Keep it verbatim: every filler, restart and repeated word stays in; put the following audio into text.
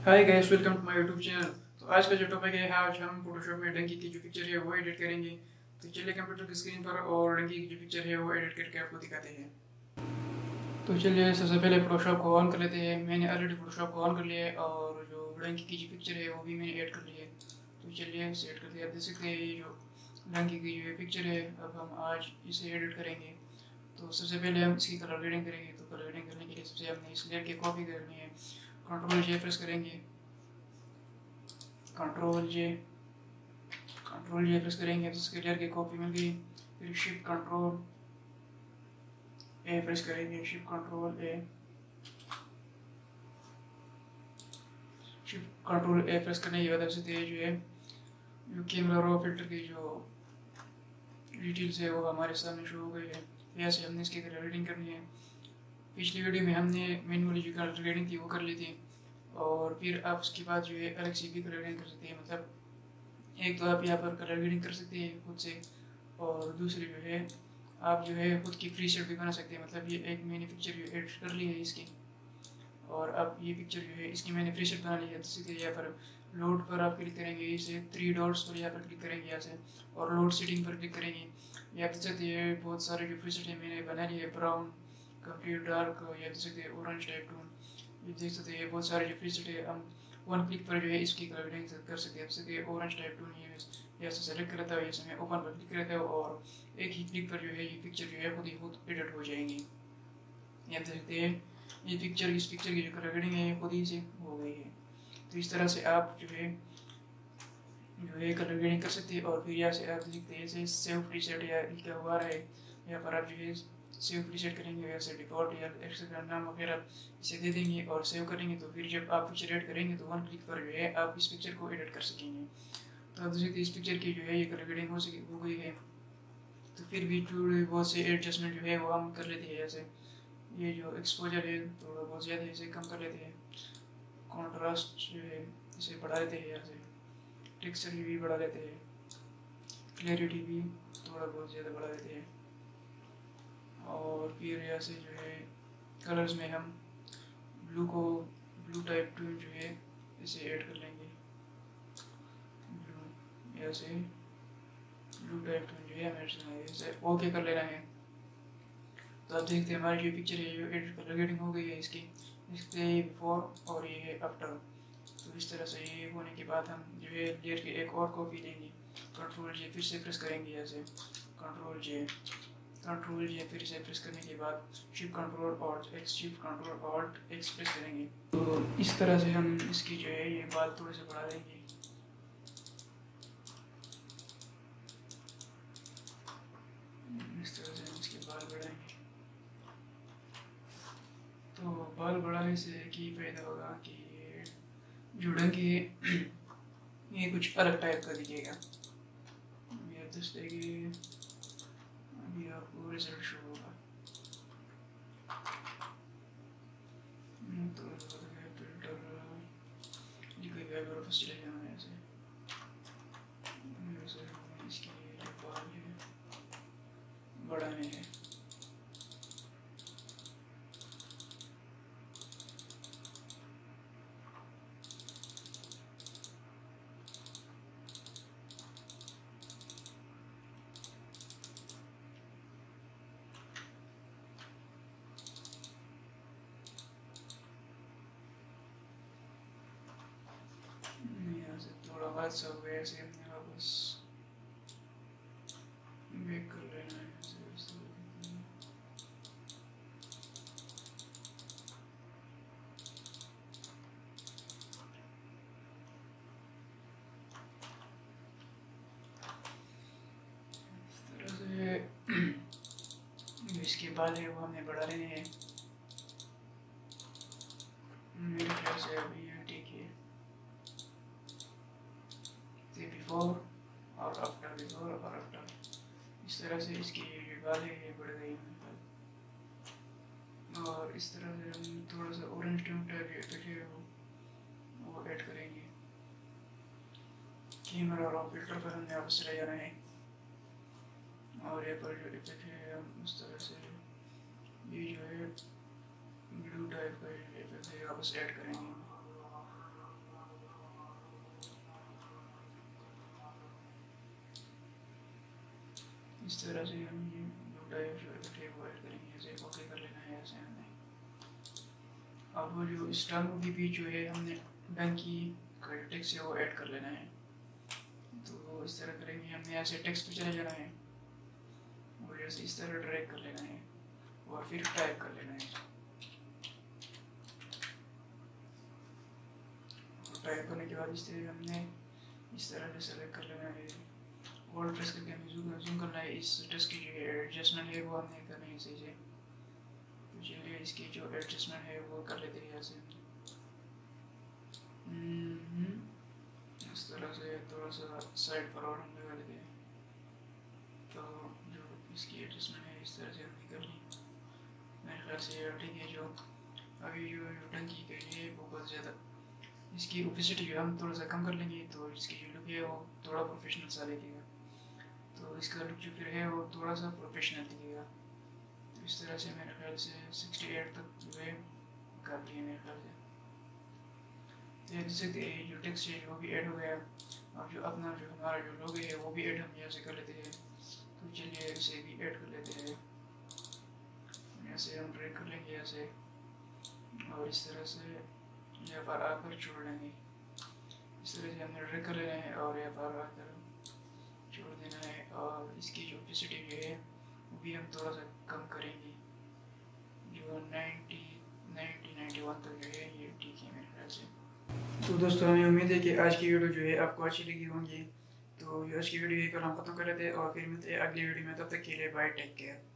Hi guys, welcome to my YouTube channel. तो आज का जो टॉपिक है, आज हम फोटोशॉप में डंकी की जो पिक्चर है वो एडिट करेंगे। तो चलिए कंप्यूटर की स्क्रीन पर और डंकी की जो पिक्चर है वो एडिट करके आपको दिखाते हैं। तो चलिए सबसे पहले फोटोशॉप को ऑन कर लेते हैं। मैंने ऑलरेडी फोटोशॉप को ऑन कर लिया है और जो डंकी की जो पिक्चर है वो भी मैंने ऐड कर ली है। तो चलिए इसे ऐड कर दिया। आप देख सकते हैं ये जो डंकी की जो पिक्चर है, अब हम आज इसे एडिट करेंगे। तो सबसे पहले हम इसकी कलर ग्रेडिंग करेंगे। तो कलर ग्रेडिंग करने के लिए सबसे हमने इस लेयर की कॉपी करनी है। कंट्रोल जे प्रेस करेंगे, control J control J press करेंगे तो इसके लेयर की कॉपी मिल गई। फिर शिफ्ट कंट्रोल ए प्रेस करेंगे, shift control A shift control A press करने की वजह से जो है जो कैमरा रो फिल्टर की जो डिटेल्स है वो हमारे सामने शो हो गई है। ऐसे हमने इसकी कलर ग्रेडिंग करनी है। पिछली वीडियो में हमने मैनुअली जो कलर ग्रेडिंग थी वो कर ली थी, और फिर आप उसके बाद जो है अलग से भी कलर ग्रेडिंग कर सकते हैं। मतलब एक तो आप यहाँ पर कलर ग्रेडिंग कर सकते हैं खुद से, और दूसरी जो है आप जो है खुद की फ्री सेट भी बना सकते हैं। मतलब ये एक मैंने पिक्चर जो एडिट कर ली है इसकी, और अब ये पिक्चर जो है इसकी मैंने फ्री सेट बना ली है। तो सीधे यहाँ पर लोड पर आप क्लिक करेंगे, इसे थ्री डॉट्स पर यहाँ पर क्लिक करेंगे यहाँ से, और लोड सेटिंग पर क्लिक करेंगे। यहाँ देख सकते हैं बहुत सारे जो फ्री सेट है मैंने बना ली है। ब्राउन, कंप्लीट डार्क, या देख सकते हैं ऑरेंज टाइप टोन, ये देख सकते हैं बहुत सारे जो फ्री सेट है। हम वन क्लिक पर जो है इसकी कलर ग्रेडिंग कर सकते हैं। जैसे ऑरेंज टाइप टोन ये जैसे सेलेक्ट करता है, इसमें ओपन पर क्लिक करता है और एक ही क्लिक पर जो है ये पिक्चर जो है खुद ही खुद एडिट हो जाएंगी। ये देख सकते हैं ये पिक्चर इस पिक्चर की जो कलर ग्रेडिंग है ये खुद ही से हो गई है। तो इस तरह से आप जो है जो है कलर ग्रेडिंग कर सकते हैं। और फिर यहाँ से आप लिखते हैं जैसे सेव प्रीसेट या लिखा हुआ है, यहाँ पर आप जो है सेव प्रीसेट करेंगे, वैसे डिफॉल्ट या एक्स्ट्रा नाम वगैरह इसे दे देंगे और सेव करेंगे। तो फिर जब आप पिक्चर एड करेंगे तो वन क्लिक पर जो है आप इस पिक्चर को एडिट कर सकेंगे। तो आप देख सकते इस पिक्चर की जो है ये कलर ग्रेडिंग हो सके हो गई है। तो फिर भी थोड़े बहुत से एडजस्टमेंट जो है वो हम कर लेते हैं। जैसे ये जो एक्सपोजर है थोड़ा बहुत ज़्यादा इसे कम कर लेते हैं, कॉन्ट्रास्ट जो है इसे बढ़ा लेते हैं, यहाँ से टेक्सचर भी बढ़ा लेते हैं, क्लैरिटी भी थोड़ा बहुत ज़्यादा बढ़ा लेते हैं। और फिर यहाँ से जो है कलर्स में हम ब्लू को ब्लू टाइप टोन जो है इसे ऐड कर लेंगे। ब्लू यहाँ से ब्लू टाइप टोन जो है हमें इसे ओके कर लेना है। तो आप देखते हैं हमारी जो पिक्चर है जो एडिट कलर ग्रेडिंग हो गई है इसकी, इसके बिफोर और ये है आफ्टर। तो इस तरह से ये होने के बाद हम जो है लेयर की एक और कॉपी लेंगे। कंट्रोल जे फिर से प्रेस करेंगे, यहाँ से कंट्रोल जे कंट्रोल जे फिर से प्रेस करने के बाद shift control alt X shift control alt X press करेंगे। तो इस तरह से हम इसकी जो है ये बाल थोड़े से बढ़ा देंगे। इस तरह से हम इसके बाल बढ़ाएंगे। तो बाल बढ़ाने से एक ही फायदा होगा कि जो डंकी है ये कुछ अलग टाइप का दिखेगा। ये देखिए अभी आपको रिजल्ट शो होगा। तो फिल्टर वापस चले जाना है ऐसे। इसकी जो बाल है बढ़ाने हैं। थोड़ा बात सब वैसे अपने वापस बेक कर लेना है। इस तरह से इसके बाल है वो हमने बढ़ा लेने हैं। मेरे ख्याल से अभी ये ठीक है। बिफोर और आफ्टर, बिफोर और आफ्टर, इस तरह से इसकी बाल है ये बढ़ गई है। और इस तरह से हम थोड़ा सा ऑरेंज टोन टाइप इफेक्ट है वो वो ऐड करेंगे। कैमरा और फिल्टर पर हमने वापस चले जाना है, और यहाँ पर जो इफेक्ट है हम उस तरह से ये जो है ब्लू टाइप का इफेक्ट है वापस ऐड करेंगे। इस तरह से हम ये ब्लू टाइप जो इकट्ठे वो ऐड करेंगे, ऐसे ओके कर लेना है ऐसे हमने। अब वो जो इस टर्म के बीच जो है हमने डंकी का जो टेक्स्ट है वो ऐड कर लेना है। तो इस तरह करेंगे, हमने ऐसे टेक्स्ट पे चले जाना है और जैसे इस तरह ड्रैग कर लेना है और फिर टाइप कर लेना है। टाइप करने के बाद इस तरह हमने इस तरह से सेलेक्ट कर लेना है, होल्ड प्रेस करके हमें जूम जूम करना है। इस टेक्स्ट की जो एडजस्टमेंट है वो हमने करनी है सही से। तो चलिए इसकी जो एडजस्टमेंट है वो कर लेते हैं ऐसे। इस तरह से थोड़ा सा साइड पर और हम लगा लेते हैं। तो जो इसकी एडजस्टमेंट है इस तरह से हमने कर ली। मेरे ख्याल से ठीक है। जो अभी जो टंकी के लिए वो बहुत ज़्यादा इसकी ओपेसिटी जो हम थोड़ा सा कम कर लेंगे तो इसकी जो लुक है वो थोड़ा प्रोफेशनल सा दिखेगा। तो इसका लुक जो फिर है वो थोड़ा सा प्रोफेशनल दिखेगा। तो इस तरह से मेरे ख्याल से सिक्सटी एट तक जो है कर लिए मेरे ख्याल से। तो देख सकते हैं जो टेक्स्ट है वो भी ऐड हो गया और जो अपना जो हमारा जो लोगो है वो भी ऐड हम यहाँ से कर लेते हैं। तो चलिए इसे भी ऐड कर लेते हैं। ऐसे हम ड्रैग कर लेंगे ऐसे और इस तरह से यहाँ पर आकर छोड़ लेंगे। इस तरह से हमने ड्रैग कर लेना है और यहाँ पर आकर छोड़ देना है। और इसकी जो ओपेसिटी जो है वो भी हम थोड़ा सा कम करेंगे, जो नाइन्टी नाइन्टी नाइन्टी वन तक जो है ये ठीक है मेरे ख्याल से। तो दोस्तों हमें उम्मीद है कि आज की वीडियो जो है आपको अच्छी लगी होंगी। तो आज की वीडियो यही पर हम खत्म कर लेते हैं और फिर मिलते हैं अगली वीडियो में। तब तक के लिए बाय, टेक केयर।